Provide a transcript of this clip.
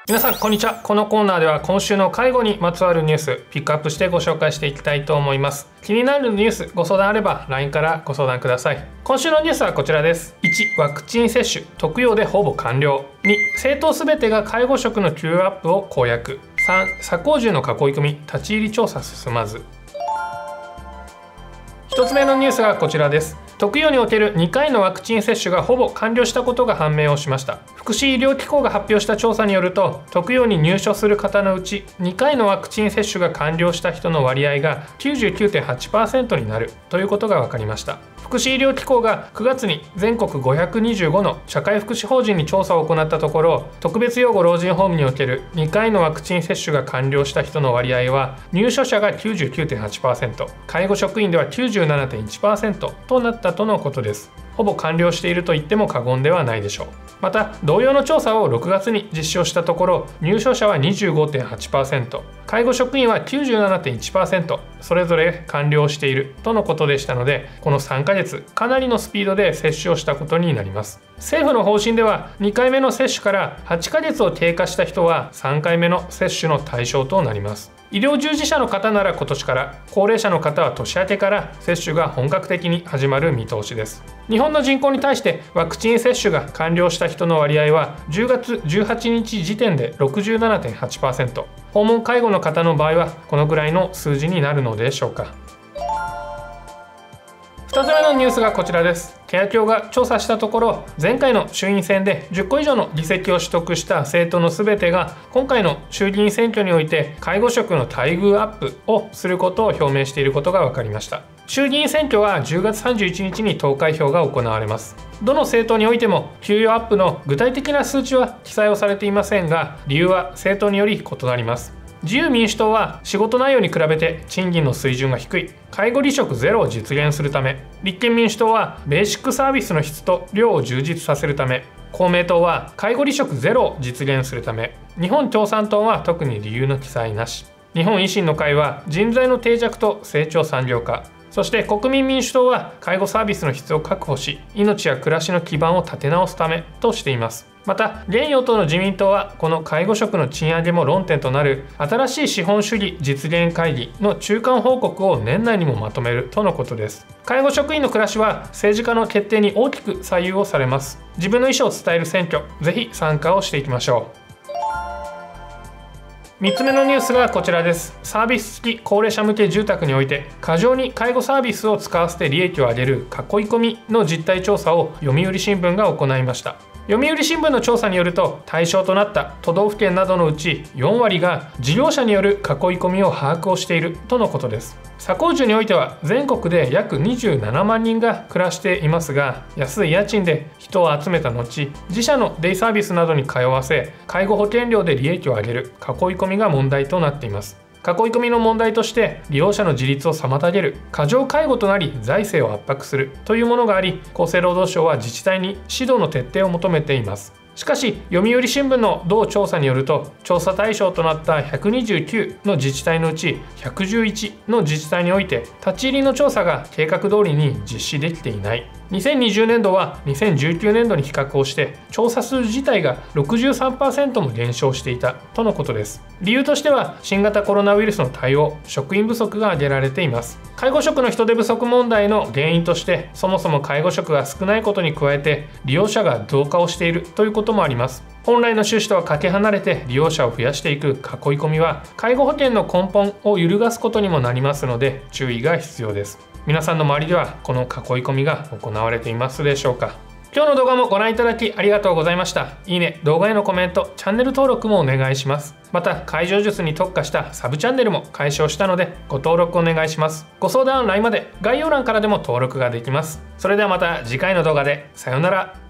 皆さんこんにちは。このコーナーでは今週の介護にまつわるニュースピックアップしてご紹介していきたいと思います。気になるニュースご相談あれば LINE からご相談ください。今週のニュースはこちらです。1、ワクチン接種特養でほぼ完了。2、政党すべてが介護職の給与アップを公約。3、左高住の囲い込み立ち入り調査進まず。1つ目のニュースがこちらです。特養における2回のワクチン接種がほぼ完了したことが判明をしました。福祉医療機構が発表した調査によると、特養に入所する方のうち2回のワクチン接種が完了した人の割合が 99.8% になるということが分かりました。福祉医療機構が9月に全国525の社会福祉法人に調査を行ったところ、特別養護老人ホームにおける2回のワクチン接種が完了した人の割合は入所者が 99.8%、介護職員では 97.1% となったとのことです。ほぼ完了していると言っても過言ではないでしょう。また同様の調査を6月に実施をしたところ、入所者は 25.8%、介護職員は 97.1% それぞれ完了しているとのことでしたので、この3ヶ月かなりのスピードで接種をしたことになります。政府の方針では2回目の接種から8ヶ月を経過した人は3回目の接種の対象となります。医療従事者の方なら今年から、高齢者の方は年明けから接種が本格的に始まる見通しです。日本の人口に対してワクチン接種が完了した人の割合は10月18日時点で 67.8%、訪問介護の方の場合はこのぐらいの数字になるのでしょうか。2つ目のニュースがこちらです。ケア協が調査したところ、前回の衆院選で10個以上の議席を取得した政党の全てが今回の衆議院選挙において介護職の待遇アップをすることを表明していることが分かりました。衆議院選挙は10月31日に投開票が行われます。どの政党においても給与アップの具体的な数値は記載をされていませんが、理由は政党により異なります。自由民主党は仕事内容に比べて賃金の水準が低い介護離職ゼロを実現するため、立憲民主党はベーシックサービスの質と量を充実させるため、公明党は介護離職ゼロを実現するため、日本共産党は特に理由の記載なし、日本維新の会は人材の定着と成長産業化、そして国民民主党は介護サービスの質を確保し、命や暮らしの基盤を立て直すためとしています。また現与党の自民党はこの介護職の賃上げも論点となる新しい資本主義実現会議の中間報告を年内にもまとめるとのことです。介護職員の暮らしは政治家の決定に大きく左右をされます。自分の意思を伝える選挙、ぜひ参加をしていきましょう。3つ目のニュースがこちらです。サービス付き高齢者向け住宅において過剰に介護サービスを使わせて利益を上げる囲い込みの実態調査を読売新聞が行いました。読売新聞の調査によると、対象となった都道府県などのうち4割が事業者による囲い込みを把握をしているとのことです。左高住においては全国で約27万人が暮らしていますが、安い家賃で人を集めた後、自社のデイサービスなどに通わせ介護保険料で利益を上げる囲い込みが問題となっています。囲い込みの問題として、利用者の自立を妨げる過剰介護となり財政を圧迫するというものがあり、厚生労働省は自治体に指導の徹底を求めています。しかし読売新聞の同調査によると、調査対象となった129の自治体のうち111の自治体において立ち入りの調査が計画通りに実施できていない。2020年度は2019年度に比較をして調査数自体が 63% も減少していたとのことです。理由としては新型コロナウイルスの対応、職員不足が挙げられています。介護職の人手不足問題の原因として、そもそも介護職が少ないことに加えて利用者が増加をしているということもあります。本来の趣旨とはかけ離れて利用者を増やしていく囲い込みは介護保険の根本を揺るがすことにもなりますので、注意が必要です。皆さんの周りではこの囲い込みが行われていますでしょうか。今日の動画もご覧いただきありがとうございました。いいね、動画へのコメント、チャンネル登録もお願いします。また介助術に特化したサブチャンネルも開設したのでご登録お願いします。ご相談は LINE まで、概要欄からでも登録ができます。それではまた次回の動画で、さようなら。